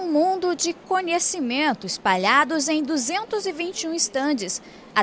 mundo de conhecimento espalhados em 221 estandes. A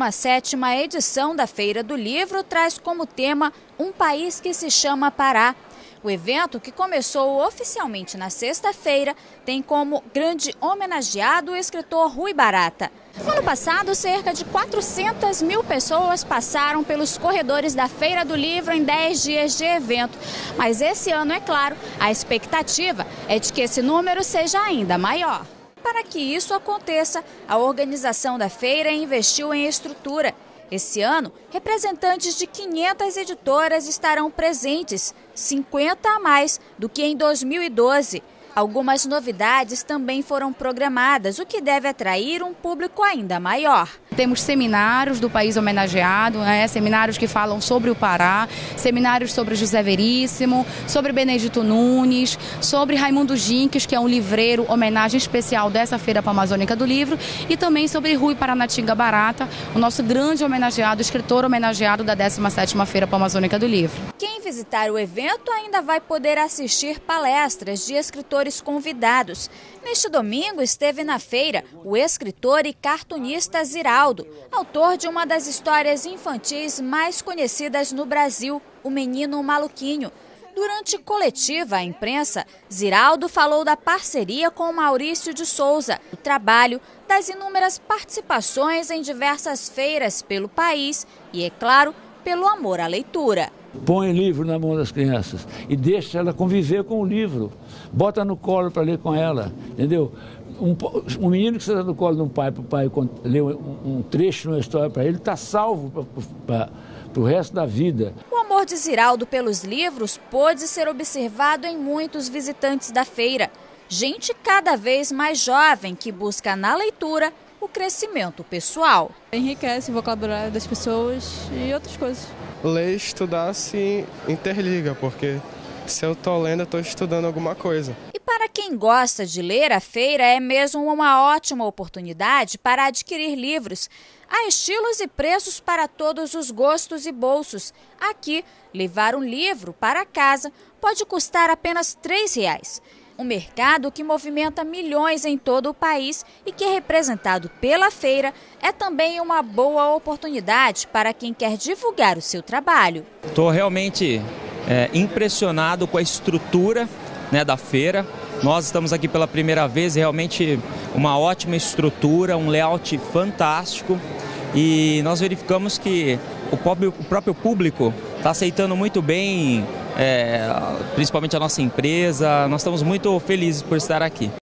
17ª edição da Feira do Livro traz como tema um país que se chama Pará. O evento, que começou oficialmente na sexta-feira, tem como grande homenageado o escritor Ruy Barata. No ano passado, cerca de 400 mil pessoas passaram pelos corredores da Feira do Livro em 10 dias de evento. Mas esse ano, é claro, a expectativa é de que esse número seja ainda maior. Para que isso aconteça, a organização da feira investiu em estrutura. Esse ano, representantes de 500 editoras estarão presentes, 50 a mais do que em 2012. Algumas novidades também foram programadas, o que deve atrair um público ainda maior. Temos seminários do país homenageado, seminários que falam sobre o Pará, seminários sobre José Veríssimo, sobre Benedito Nunes, sobre Raimundo Ginques, que é um livreiro, homenagem especial dessa Feira Panamazônica do Livro, e também sobre Ruy Paranatinga Barata, o nosso grande homenageado, escritor homenageado da 17ª Feira Panamazônica do Livro. Quem visitar o evento ainda vai poder assistir palestras de escritores convidados. Neste domingo esteve na feira o escritor e cartunista Ziraldo, autor de uma das histórias infantis mais conhecidas no Brasil, O Menino Maluquinho. Durante coletiva à imprensa, Ziraldo falou da parceria com Maurício de Souza, do trabalho, das inúmeras participações em diversas feiras pelo país e, é claro, pelo amor à leitura. Põe livro na mão das crianças e deixa ela conviver com o livro. Bota no colo para ler com ela, entendeu? Um menino que está no colo de um pai, para o pai ler um trecho de uma história para ele, está salvo para o resto da vida. O amor de Ziraldo pelos livros pôde ser observado em muitos visitantes da feira. Gente cada vez mais jovem que busca na leitura o crescimento pessoal. Enriquece o vocabulário das pessoas e outras coisas. Ler e estudar se interliga, porque se eu estou lendo, eu estou estudando alguma coisa. E para quem gosta de ler, a feira é mesmo uma ótima oportunidade para adquirir livros. Há estilos e preços para todos os gostos e bolsos. Aqui, levar um livro para casa pode custar apenas R$ 3. Um mercado que movimenta milhões em todo o país e que, representado pela feira, é também uma boa oportunidade para quem quer divulgar o seu trabalho. Estou realmente impressionado com a estrutura, da feira. Nós estamos aqui pela primeira vez, realmente uma ótima estrutura, um layout fantástico, e nós verificamos que o próprio público está aceitando muito bem, principalmente a nossa empresa. Nós estamos muito felizes por estar aqui.